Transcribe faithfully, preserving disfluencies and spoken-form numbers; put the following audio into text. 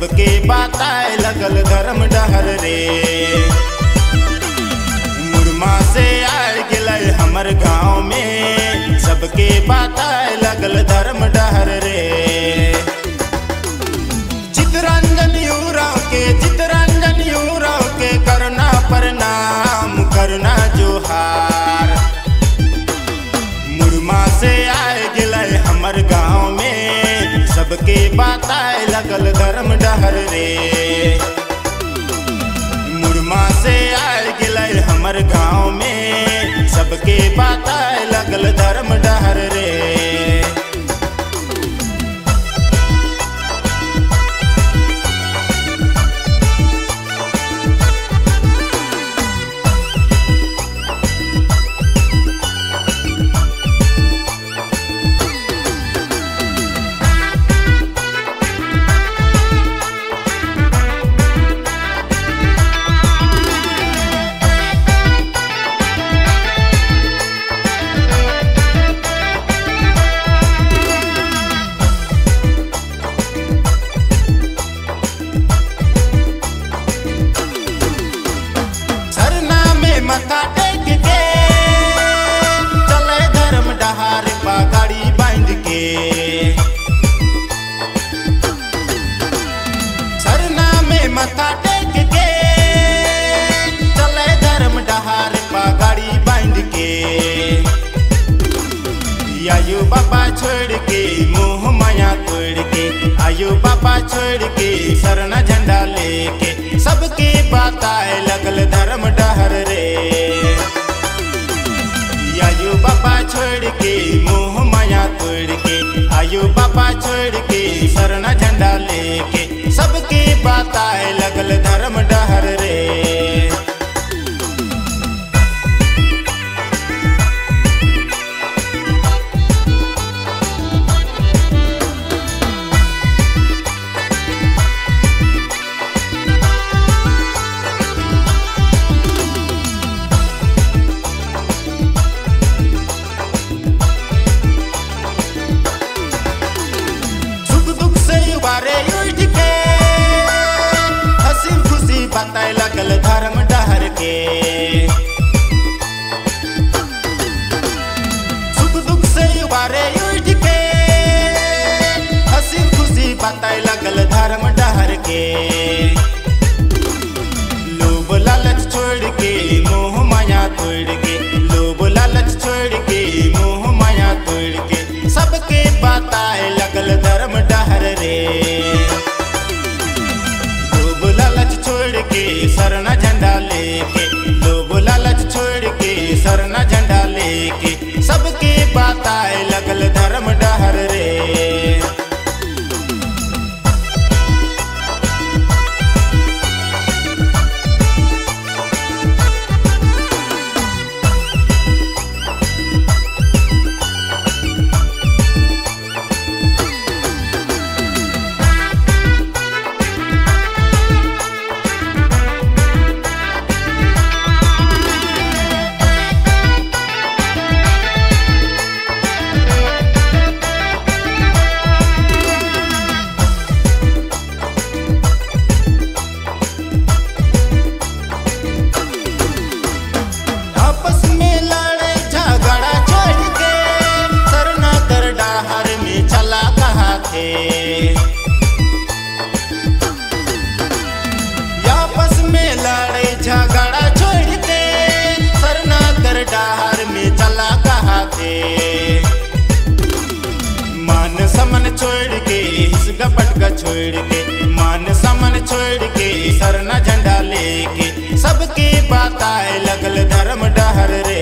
सबके बाताए लगल धर्म डहर रे। मुरमा से आए गिलय हमर गाँव में, सबके बाताए लगल धर्म डहर रे। चितरंजन यूराव के चितरंजन यूराव के करना प्रणाम करना जोहार। मुरमा से आए गिलय हमर गाँव में, सबके बाताए लगल धर्म डहर रे। मुरमा से आए गिलय हमर गाँव में, सबके बाताए लगल धर्म डहर रे। मथा टेक के चले धर्म डहार पगाड़ी बांध के। सरना में मथा टेक के चले धर्म डहार पगाड़ी बांध के। आयो बाबा छोड़ के मोह माया तोड़ के, आयो बाबा छोड़ के सरना झंडा लेके, सबके बाताए लगल धर्म डहर रे। आयो बाबा छोड़ के मोह माया तोड़ के, आयो बाबा छोड़ के सरना झंडा लेके, सबके बाताए लगल धर्म डहर रे। बारे उठ के हंसी खुशी बताए लगल धर्म डहर के। सुख दुख से बारे उठ के हंसी खुशी बताए लगल धर्म डहर के। लोभ लालच छोड़ के मोह माया तोड़ के, लोभ लालच छोड़ के मोह माया तोड़ के, सबके बाताए लगल धर्म डहर रे। लोभ लालच छोड़ के सरना झंडा लेके, लोभ लालच छोड़ के सरना झंडा लेके, सबके बाताए लगल धर्म डहर रे। आपस में लड़े झगड़ा छोड़ के सरना कर डहार में चला कहा थे। मान समन छोड़ के हिस्सा पटका छोड़ के, मान समन छोड़ के सरना झंडा लेके, सबके बाताए लगल धर्म डहर रे।